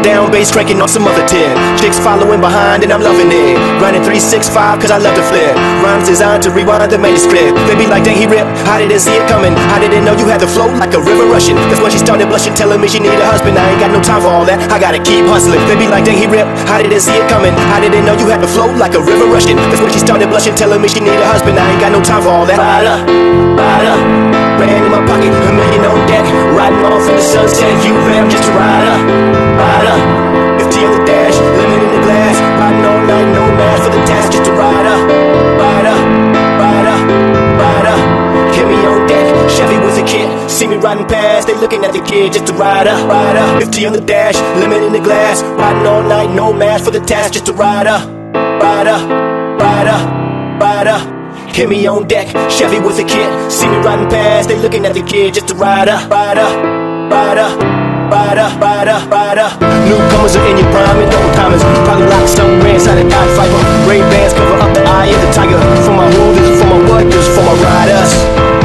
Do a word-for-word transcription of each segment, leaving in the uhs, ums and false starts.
down bass, cranking on some other tin. Chicks following behind and I'm loving it. Grinding three six five cause I love to flip. Rhymes designed to rewind the manuscript. They be like, dang, he ripped. I didn't see it coming. I didn't know you had the flow like a river rushing. That's when she started blushing, telling me she need a husband. I ain't got no time for all that, I gotta keep hustling. They be like, dang, he ripped. I didn't see it coming. I didn't know you had the flow like a river rushing. That's when she started blushing, telling me she need a husband. I ain't got no time for all that. Rider, rider, brand in my pocket, a million on deck. Riding off in the sunset, you vamp, just a rider, rider. fifty on the dash, lemon in the glass. Riding all night, no match for the task, just a rider, rider, rider, rider. Hit me on deck, Chevy with a kid. See me riding past, they looking at the kid, just a rider, rider. fifty on the dash, lemon in the glass. Riding all night, no match for the task, just a rider, rider, rider, rider. Hit me on deck, Chevy with a kid. See me riding past, they looking at the kid, just a rider, rider, rider, rider, rider, rider. Newcomers are in your prime and old timers. Probably like somewhere inside a Dodge Viper. Ray-Bans cover up the eye of the tiger. For my who, this is for my what, this is for my riders.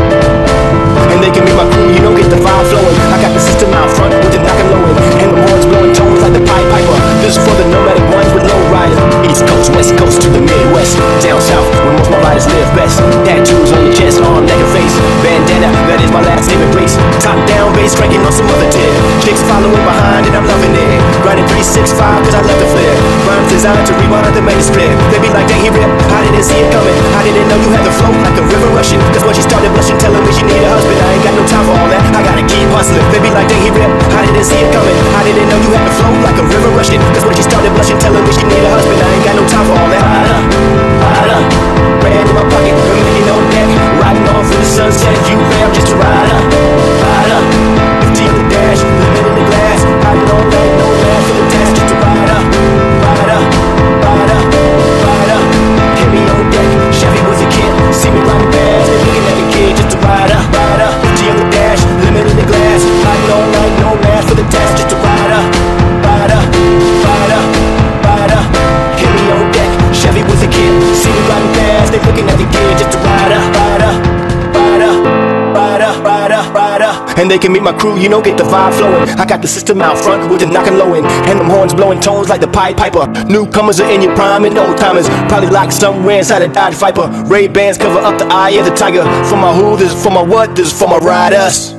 And they can be my crew, you don't get the vibe flowing. I got the system out front with the knockin' low end. And the horns blowing tones like the Pied Piper. This is for the nomadic ones with low riders. East Coast, West Coast to the Midwest. Down south, where most my riders live best. Tattoos on your chest, arm, neck and face. Bandana, that is my last saving grace. Top down bass, cranking on some other tip. Chicks following behind and I'm loving it. Grinding three six five cause I love to flip. Rhymes designed to rewind the manuscript. They be like, dang, he ripped. I didn't see it coming. I didn't know you had the flow like a river rushing. That's when she started blushing, telling me she need a husband. I ain't got no time for all that, I gotta keep hustling. They be like, dang, he ripped. I didn't see it coming. I didn't know you had the flow like a river rushing. That's when she started blushing, telling me she need a husband. I ain't got no time for all that. Rider, rider, brand in my pocket, a million on deck. Riding off in the sunset, you vamp, just a rider, rider. fifty on the dash, lemon in the glass. Riding all night, no match for the task, just a rider, rider, rider, rider. Hit me on deck, Chevy with a kid. See me riding past, they looking at the kid, just a rider, rider. fifty on the dash, lemon in the glass. Riding all night, no match for the task, just a rider, rider, rider, rider. Hit me on deck, Chevy with a kid. See me riding past, they looking at the kid, just a rider, rider, rider, rider, rider, rider. And they can meet my crew, you know, get the vibe flowing. I got the system out front with the knockin' low end. And them horns blowing tones like the Pied Piper. Newcomers are in your prime and old timers. Probably locked somewhere inside a Dodge Viper. Ray-Bans cover up the eye of the tiger. For my who, this is for my what, this is for my riders.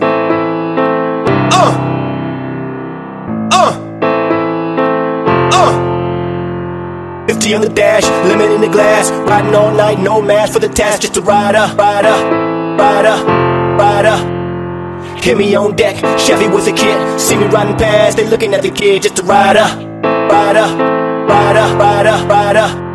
Uh, uh, uh. fifty on the dash, lemon in the glass. Riding all night, no match for the task, just a rider, rider, rider, rider. Hit me on deck, Chevy with a kid. See me riding past, they looking at the kid, just a rider, rider, rider, rider, rider.